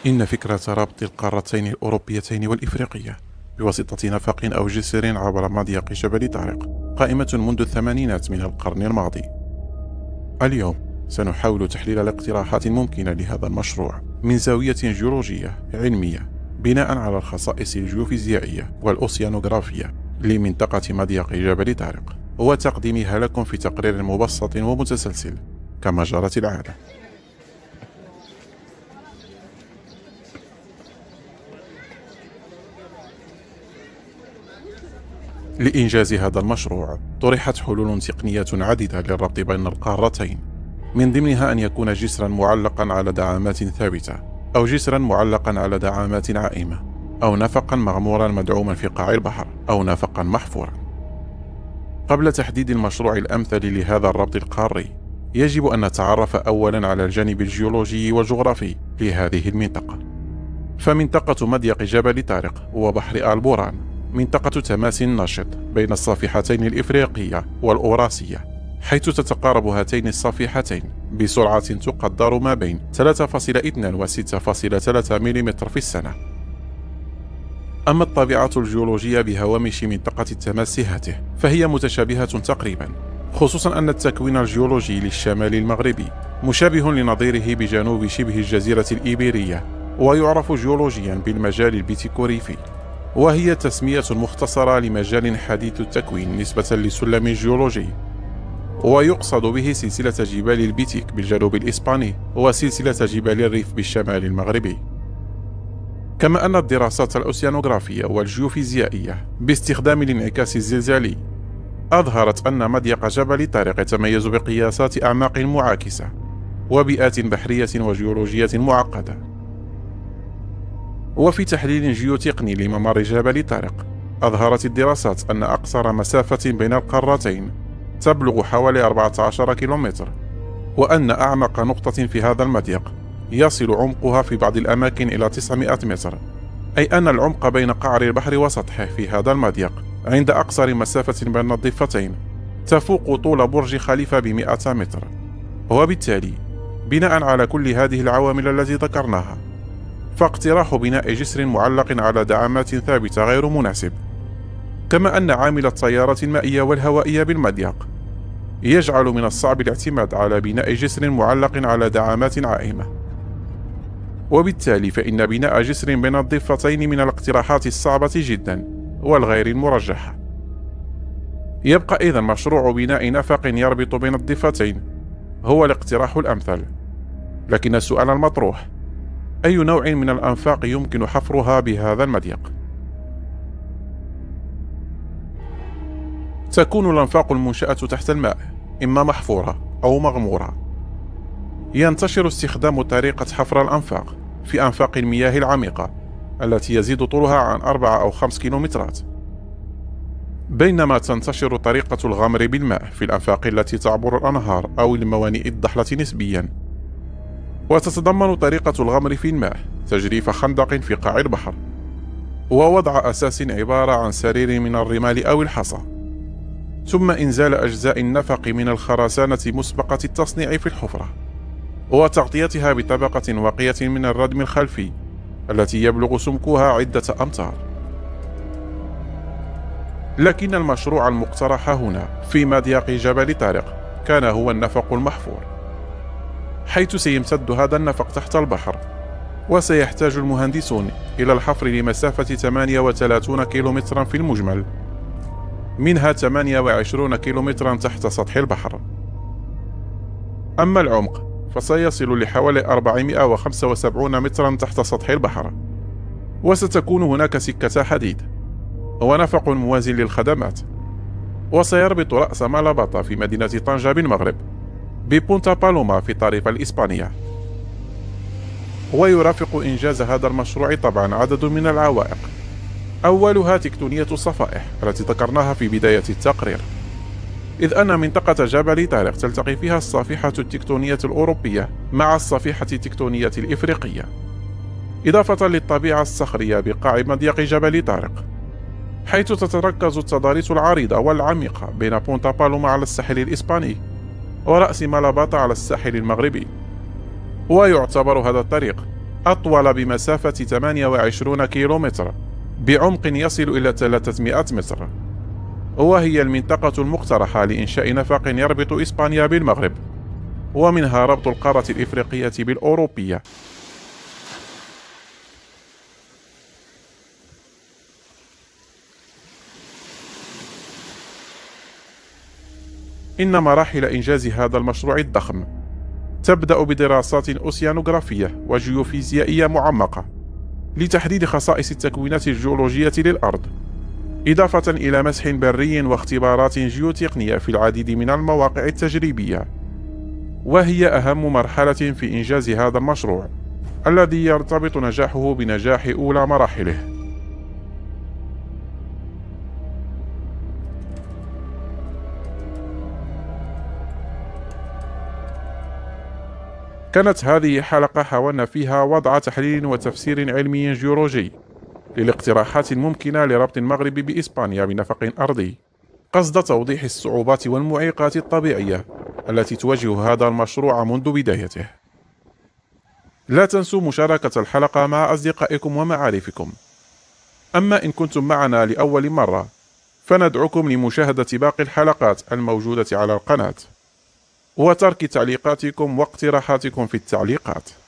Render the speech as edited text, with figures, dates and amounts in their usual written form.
إن فكرة ربط القارتين الأوروبيتين والإفريقية بواسطة نفق أو جسر عبر مضيق جبل طارق قائمة منذ الثمانينات من القرن الماضي. اليوم سنحاول تحليل الاقتراحات الممكنة لهذا المشروع من زاوية جيولوجية علمية بناء على الخصائص الجيوفيزيائية والأوسيانوغرافية لمنطقة مضيق جبل طارق، وتقديمها لكم في تقرير مبسط ومتسلسل كما جرت العادة. لإنجاز هذا المشروع طرحت حلول تقنية عديدة للربط بين القارتين، من ضمنها أن يكون جسرا معلقا على دعامات ثابتة، أو جسرا معلقا على دعامات عائمة، أو نفقا مغمورا مدعوما في قاع البحر، أو نفقا محفورا. قبل تحديد المشروع الأمثل لهذا الربط القاري يجب أن نتعرف أولا على الجانب الجيولوجي والجغرافي لهذه المنطقة. فمنطقة مضيق جبل طارق وبحر البوران منطقة تماس نشط بين الصافحتين الإفريقية والأوراسية، حيث تتقارب هاتين الصافحتين بسرعة تقدر ما بين 3.2 و 6.3 ملم في السنة. أما الطبيعة الجيولوجية بهوامش منطقة التماس هاته فهي متشابهة تقريبا، خصوصا أن التكوين الجيولوجي للشمال المغربي مشابه لنظيره بجنوب شبه الجزيرة الإيبيرية، ويعرف جيولوجيا بالمجال البيتيكوريفي، وهي تسمية مختصرة لمجال حديث التكوين نسبة للسلم الجيولوجي، ويقصد به سلسلة جبال البيتيك بالجنوب الإسباني وسلسلة جبال الريف بالشمال المغربي. كما أن الدراسات الأوسيانوغرافية والجيوفيزيائية باستخدام الانعكاس الزلزالي أظهرت أن مضيق جبل طارق يتميز بقياسات أعماق معاكسة وبيئات بحرية وجيولوجية معقدة. وفي تحليل جيوتقني لممر جبل طارق أظهرت الدراسات أن أقصر مسافة بين القارتين تبلغ حوالي 14 كيلومتر، وأن أعمق نقطة في هذا المضيق يصل عمقها في بعض الأماكن إلى 900 متر، أي أن العمق بين قعر البحر وسطحه في هذا المضيق عند أقصر مسافة بين الضفتين تفوق طول برج خليفة ب100 متر. وبالتالي بناء على كل هذه العوامل التي ذكرناها فاقتراح بناء جسر معلق على دعامات ثابتة غير مناسب، كما أن عامل التيارات المائية والهوائية بالمضيق يجعل من الصعب الاعتماد على بناء جسر معلق على دعامات عائمة، وبالتالي فإن بناء جسر بين الضفتين من الاقتراحات الصعبة جدا والغير المرجحة. يبقى إذن مشروع بناء نفق يربط بين الضفتين هو الاقتراح الأمثل، لكن السؤال المطروح: أي نوع من الأنفاق يمكن حفرها بهذا المضيق؟ تكون الأنفاق المنشأة تحت الماء إما محفورة أو مغمورة. ينتشر استخدام طريقة حفر الأنفاق في أنفاق المياه العميقة التي يزيد طولها عن 4 أو 5 كيلومترات، بينما تنتشر طريقة الغمر بالماء في الأنفاق التي تعبر الأنهار أو الموانئ الضحلة نسبيا. وتتضمن طريقة الغمر في الماء تجريف خندق في قاع البحر، ووضع أساس عبارة عن سرير من الرمال أو الحصى، ثم إنزال أجزاء النفق من الخرسانة مسبقة التصنيع في الحفرة، وتغطيتها بطبقة واقية من الردم الخلفي التي يبلغ سمكها عدة أمتار. لكن المشروع المقترح هنا في مضيق جبل طارق كان هو النفق المحفور، حيث سيمتد هذا النفق تحت البحر، وسيحتاج المهندسون إلى الحفر لمسافة 38 كيلومترا في المجمل، منها 28 كيلومترا تحت سطح البحر. أما العمق فسيصل لحوالي 475 مترا تحت سطح البحر، وستكون هناك سكة حديد ونفق موازي للخدمات، وسيربط رأس مالاباطا في مدينة طنجة بالمغرب ببونتا بالوما في طريق الإسبانية. ويرافق إنجاز هذا المشروع طبعا عدد من العوائق، أولها تكتونية الصفائح التي ذكرناها في بداية التقرير، إذ أن منطقة جبل طارق تلتقي فيها الصفيحة التكتونية الأوروبية مع الصفيحة التكتونية الإفريقية، إضافة للطبيعة الصخرية بقاع مضيق جبل طارق، حيث تتركز التضاريس العريضة والعميقة بين بونتا بالوما على الساحل الإسباني ورأس مالاباطا على الساحل المغربي. ويعتبر هذا الطريق أطول بمسافة 28 كيلومتر بعمق يصل إلى 300 متر، وهي المنطقة المقترحة لإنشاء نفق يربط إسبانيا بالمغرب، ومنها ربط القارة الإفريقية بالأوروبية. إن مراحل إنجاز هذا المشروع الضخم تبدأ بدراسات أوسيانوغرافية وجيوفيزيائية معمقة لتحديد خصائص التكوينات الجيولوجية للأرض، إضافة إلى مسح بري واختبارات جيوتقنية في العديد من المواقع التجريبية، وهي أهم مرحلة في إنجاز هذا المشروع الذي يرتبط نجاحه بنجاح أولى مراحله. كانت هذه حلقة حاولنا فيها وضع تحليل وتفسير علمي جيولوجي للاقتراحات الممكنة لربط المغرب بإسبانيا بنفق أرضي، قصد توضيح الصعوبات والمعيقات الطبيعية التي تواجه هذا المشروع منذ بدايته. لا تنسوا مشاركة الحلقة مع أصدقائكم ومعارفكم. أما إن كنتم معنا لأول مرة فندعوكم لمشاهدة باقي الحلقات الموجودة على القناة، وترك تعليقاتكم واقتراحاتكم في التعليقات.